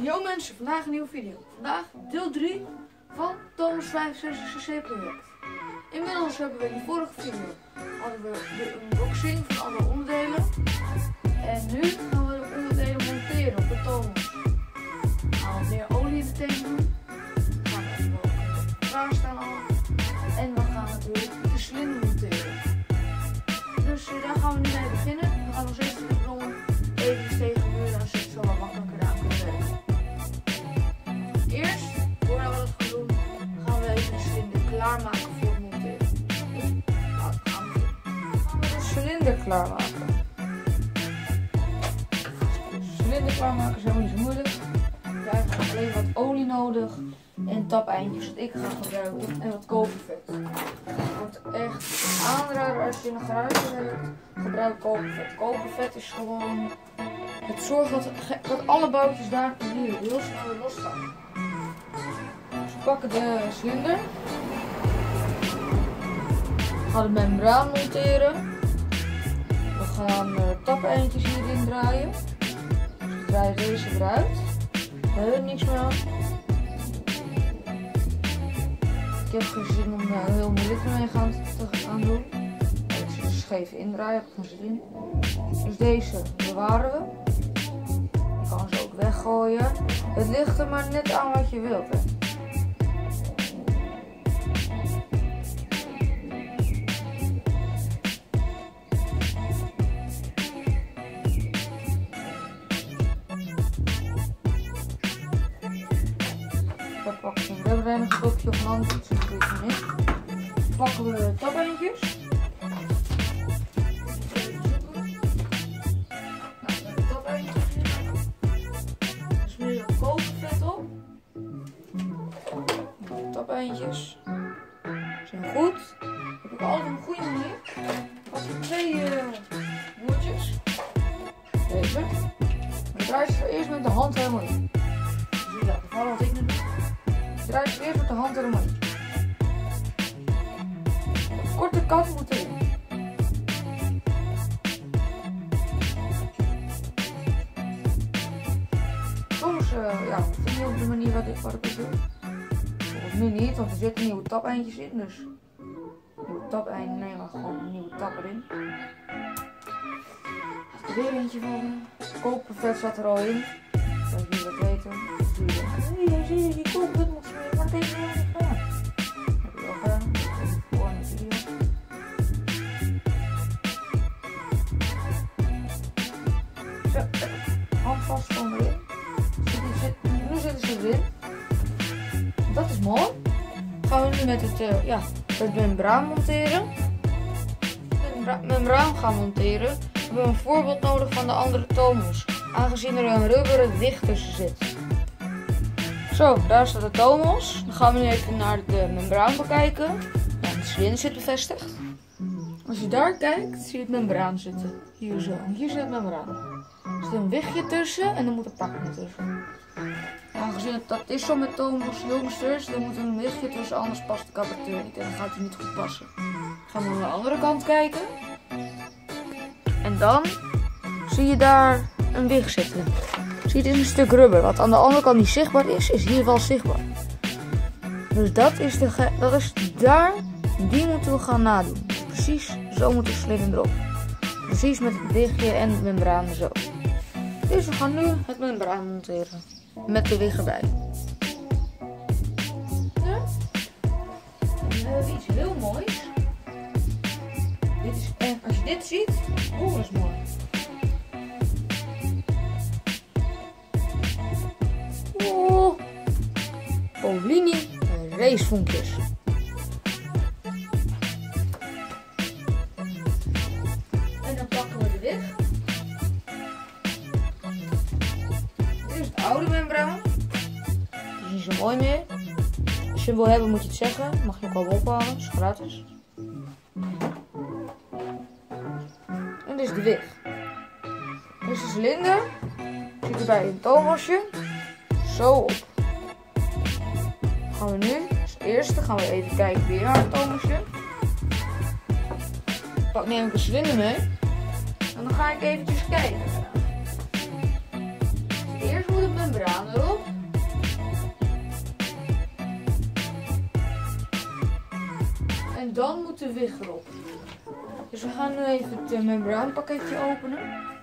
Yo mensen, vandaag een nieuwe video. Vandaag deel 3 van Thomas 65cc project. Inmiddels hebben we in de vorige video hadden we de unboxing van alle onderdelen. En nu gaan we de onderdelen monteren op de Thomas. We gaan wat meer olie in de tank doen. We gaan even klaar staan al. En we gaan natuurlijk de cilinder monteren. Dus daar gaan we nu mee beginnen. We gaan nog steeds de bron even tegen de muur, dan zit het zo wat makkelijker aan kunnen werken. Eerst, voordat we dat gaan doen, gaan we even de cilinder klaarmaken voor het monteren. Nou, gaan we de cilinder klaarmaken. De cilinder klaarmaken is helemaal niet zo moeilijk. We hebben alleen wat olie nodig en tapeindjes wat ik ga gebruiken en wat kopervet. Het wordt echt aanrader als je in een garage werkt. Gebruik kopervet. Kopervet is gewoon, het zorgt dat alle boutjes daar hier heel snel weer los gaan. Dus we pakken de cilinder. We gaan de membraan monteren. We gaan tapeindjes hierin draaien. Dus we draaien deze eruit. We hebben niks meer aan. Ik heb geen zin om heel moeilijk ermee te gaan doen. Ik zit scheef indraaien, heb ik geen zin in. Dus deze bewaren we. Je kan ze ook weggooien. Het ligt er maar net aan wat je wilt. Hè. We hebben er een stokje of een ander iets in. Pakken we de tapeindjes. De tapeindjes. Smeer je kopervet op. De tapeindjes zijn goed. Dat heb ik altijd op een goede manier. Pak je twee moertjes. Deze. Dan draai je ze eerst met de hand helemaal in. Zie je dat? Vooral wat ik nu doe. Draai je eerst met de hand helemaal in. De korte kant moet erin. Soms vind je op de manier wat ik doe. Bijvoorbeeld nu niet, want er zitten nieuwe tapeindjes in. Dus nieuwe tapeind, nee, maar gewoon een nieuwe tap erin. Er weer eentje van. Kopervet zat er al in. Als jullie dat weten. Nee, zie je, die kopervet moet smeren, maar dat heeft helemaal niet gedaan. Dat heb ik wel gedaan. Dat heb ik voor in de video. Zo, hand vast van erin. Nu zitten ze erin. Dat is mooi. Gaan we nu met het membraan monteren. Het membraan gaan monteren. We hebben een voorbeeld nodig van de andere Thomas, aangezien er een rubberen dicht tussen zit. Zo, daar staat de Thomas. Dan gaan we nu even naar de membraan bekijken. Ja, de cilinder zit bevestigd. Als je daar kijkt, zie je het membraan zitten. Hier zo. Hier zit het membraan. Er zit een wichtje tussen en er moet een pakje tussen. Aangezien dat is zo met Thomas jongsters, dan moet er een wichtje tussen, anders past de carburateur niet en dan gaat hij niet goed passen. Dan gaan we naar de andere kant kijken. En dan zie je daar een wicht zitten. Zie je, dit is een stuk rubber. Wat aan de andere kant niet zichtbaar is hier wel zichtbaar. Dus dat is daar, die moeten we gaan nadoen. Precies zo moet de cilinder erop. Precies met het wichtje en het membraan zo. Dus we gaan nu het membraan monteren. Met de wicht erbij. Ja. En we hebben iets heel moois. Als je dit ziet, dat is mooi. Oh, Polini racevonkjes. En dan pakken we de wicht. Dit is het oude membraan. Dat is niet zo mooi meer. Als je hem wil hebben moet je het zeggen. Mag je ook wel ophalen, dat is gratis. En dit is de wicht. Dit is de cilinder. Zit erbij een Thomasje. Zo op. Gaan we nu, als eerste gaan we even kijken weer naar het Thomasje. Neem ik de cilinder mee. En dan ga ik eventjes kijken. Eerst moet het membraan erop. En dan moet de wig erop. Dus we gaan nu even het membraanpakketje openen.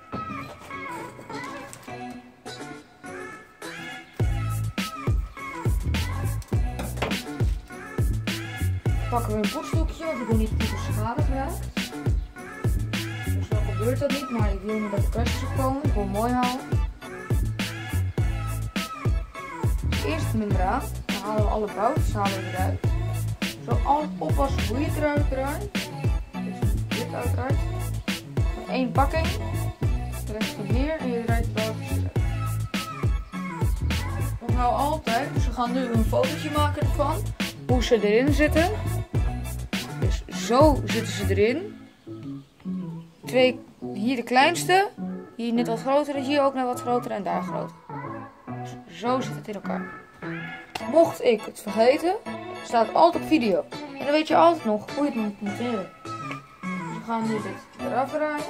Pakken we een poetsdoekje, want ik wil niet dat het schade geraakt. Dus dan gebeurt dat niet, maar ik wil niet dat de kwastjes op komen. Ik wil hem mooi houden. Eerst de membraan. Dan halen we alle boutjes eruit. Zo altijd oppassen hoe je het eruit draait. Dus dit uiteraard. Van 1 pakking. De rest van hier en je draait de boutjes eruit. Onthoud altijd, dus we gaan nu een fotootje maken ervan. Hoe ze erin zitten. Dus zo zitten ze erin. 2, hier de kleinste. Hier net wat groter, hier ook net wat groter en daar groter. Dus zo zit het in elkaar. Mocht ik het vergeten, staat altijd op video. En dan weet je altijd nog hoe je het moet monteren. Dus we gaan nu dit eraf draaien.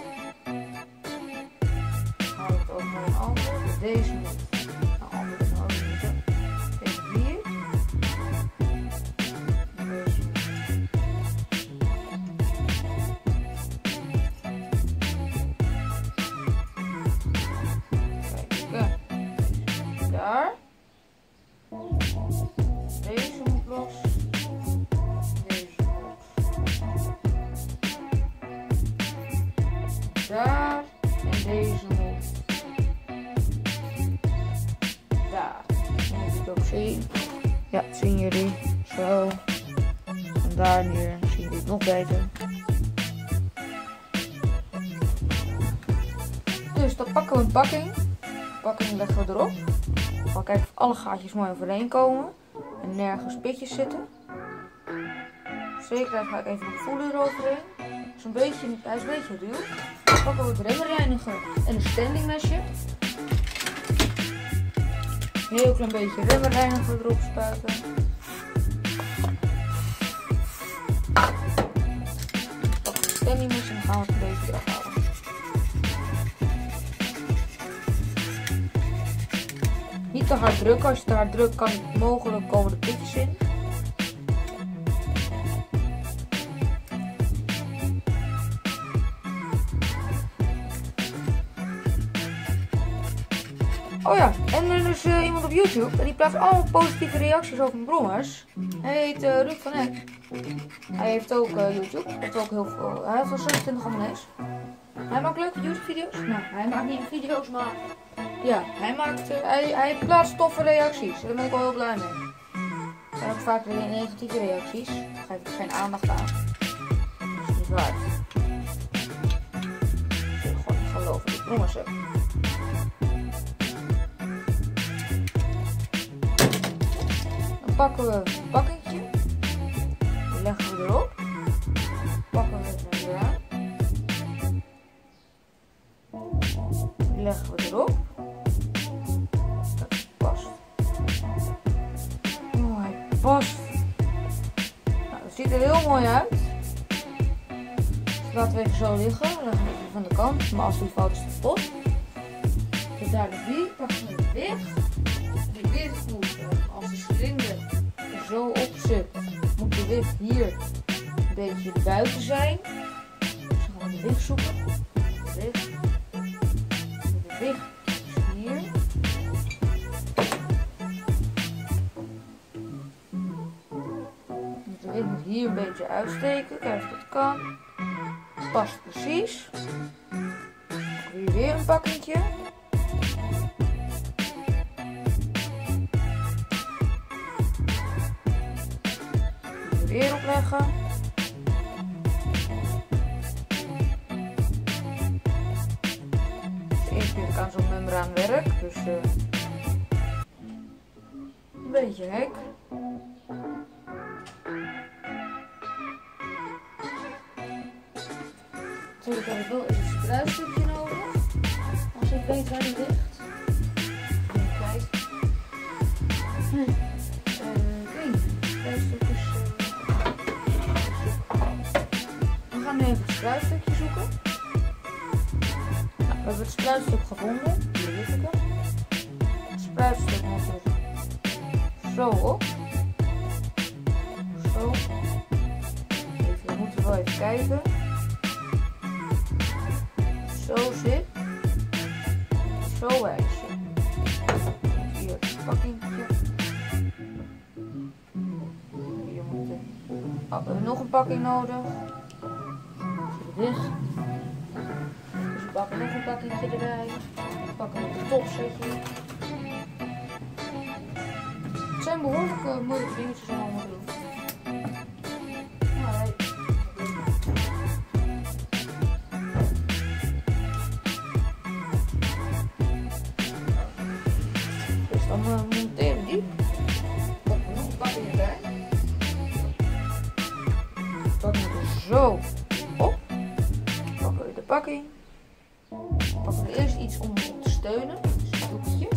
Dan haal ik het ook naar een andere. Deze moet naar andere moeten. Deze hier. Daar. Deze moet los. Deze moet. Daar. En deze moet. Daar. Dan moet je het ook zien. Ja, zien jullie. Zo. En daar neer. Zien jullie het nog beter. Dus dan pakken we een pakking. Pakking leggen we erop. Dan kijken of alle gaatjes mooi overeen komen. En nergens pitjes zitten. Zekerheid ga ik even de voelen eroverheen. Hij is een beetje ruw. Dan pakken we het remmenreiniger en een standing mesje. Heel klein beetje remmenreiniger erop spuiten. Pak het standing mesje en dan gaan we het een beetje eraf halen. Niet te hard drukken, als je te hard drukt kan het mogelijk komen de pitjes in. Oh ja, en er is iemand op YouTube en die plaatst allemaal positieve reacties over mijn brommers. Hij heet Ruud van Eck. Hij heeft ook YouTube, hij heeft ook heel veel, hij heeft wel 26 abonnees. Hij maakt leuke YouTube video's. Nou, hij maakt niet video's, maar ja, hij plaatst toffe reacties. Daar ben ik wel heel blij mee. Er zijn ook vaak negatieve reacties. Daar geef ik geen aandacht aan. Dat is niet waard. Ik wil gewoon niet geloven dat ik brommers heb. Dan pakken we een pakketje. Die leggen we erop. Pakken we het weer aan. Die leggen we erop. Dat past. Oh, hij past. Nou, dat ziet er heel mooi uit. Dus laten we even zo liggen. Dan leggen we even van de kant. Maar als die fout is het pot. Dus daar de wie. Pakken we het wig. De wig moet, als de cilinder er zo op zit, moet de wig hier een beetje buiten zijn. Dus dan gaan we de wig zoeken. De wig is hier. Dus de wig moet hier een beetje uitsteken. Kijk of dat kan. Past precies. Hier weer een pakketje. Weer opleggen. De eerste keer dat ik aan zo'n membraan werk, dus een beetje hek. Natuurlijk heb ik wel even een spruitstukje nodig, als ik weet waar die ligt. Even kijken. Spruitstukjes. We gaan nu even het spruitstukje zoeken. Nou, we hebben het spruitstuk gevonden. Hier ligt het. Het spruitstuk moet er zo op. Zo. kijken. Zo zit. Zo wijs je. Hier het pakkingje. Hier moet we hebben nog een pakking nodig. Dit. Dus we pakken nog een pakkingje erbij. We pakken nog een topsetje. Het zijn behoorlijk moeilijke dingetjes om allemaal te doen. Dus dan monteren die. Pakken we nog een pakking erbij. Pakken we er zo op. Pakken we de pakking. Pakken we eerst iets om te steunen. Dus een doekje.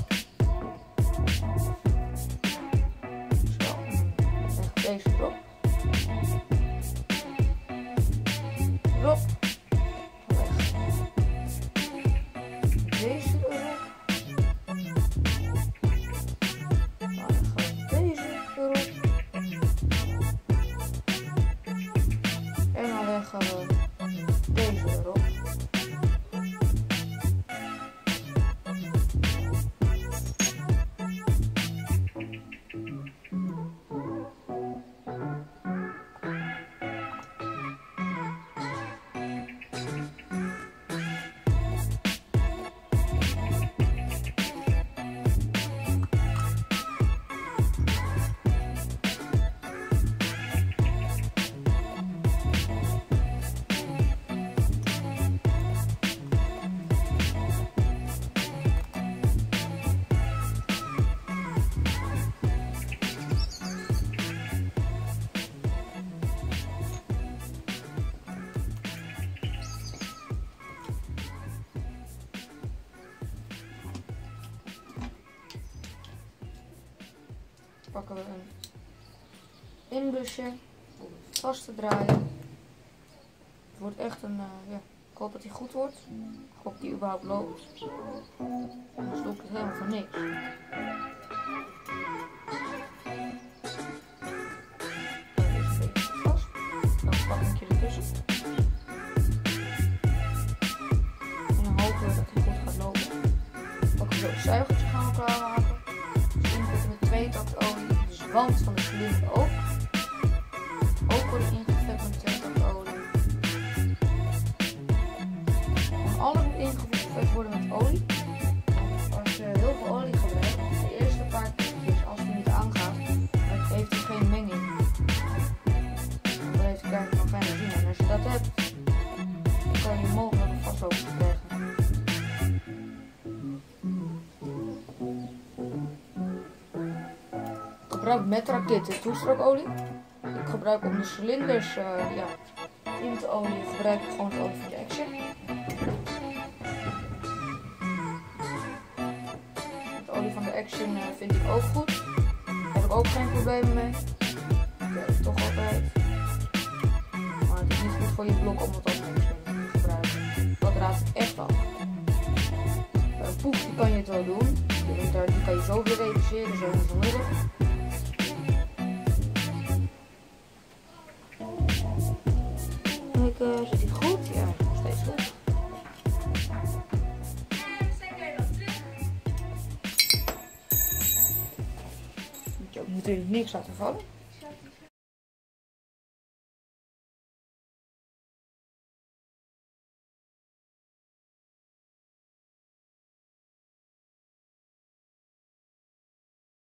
Zo. Leg deze erop. Erop. Weg. Deze erop. Dan gaan we deze erop. En dan leggen we deze erop. Pakken we een inblusje om het vast te draaien. Het wordt echt een, ja, ik hoop dat hij goed wordt. Ik hoop dat hij überhaupt loopt. Anders doe ik het helemaal voor niks. Deze een beetje vast. Dan pak ik je ertussen. En dan hopen we dat hij goed gaat lopen. Pakken we zo het zuigertje gaan we klaarmaken. Met 2 takt olie, de zwant van de cilinder ook worden ingevet met 2 takt olie. En alles moet ingevet worden met olie. Als je heel veel olie gebruikt, de eerste paar keertjes, als die niet aangaat, dan heeft hij geen menging. Dan heeft hij krijg je nog geen benzine. En als je dat hebt, dan kan je mogelijk vastlopen krijgen. Ik gebruik Metra Kit toestrookolie. Ik gebruik om de cilinders in te olie, gebruik ik gewoon het olie van de Action. Het olie van de Action vind ik ook goed. Daar heb ik ook geen problemen mee. Dat heb ik toch altijd. Maar het is niet goed voor je blok om het op Action te gebruiken. Dat raad ik echt af. Bij een poef die kan je het wel doen. Die kan je zo weer reduceren, zo niet onmiddellijk. Zit hij goed? Ja, nog steeds goed. Moet je ook natuurlijk niks laten vallen.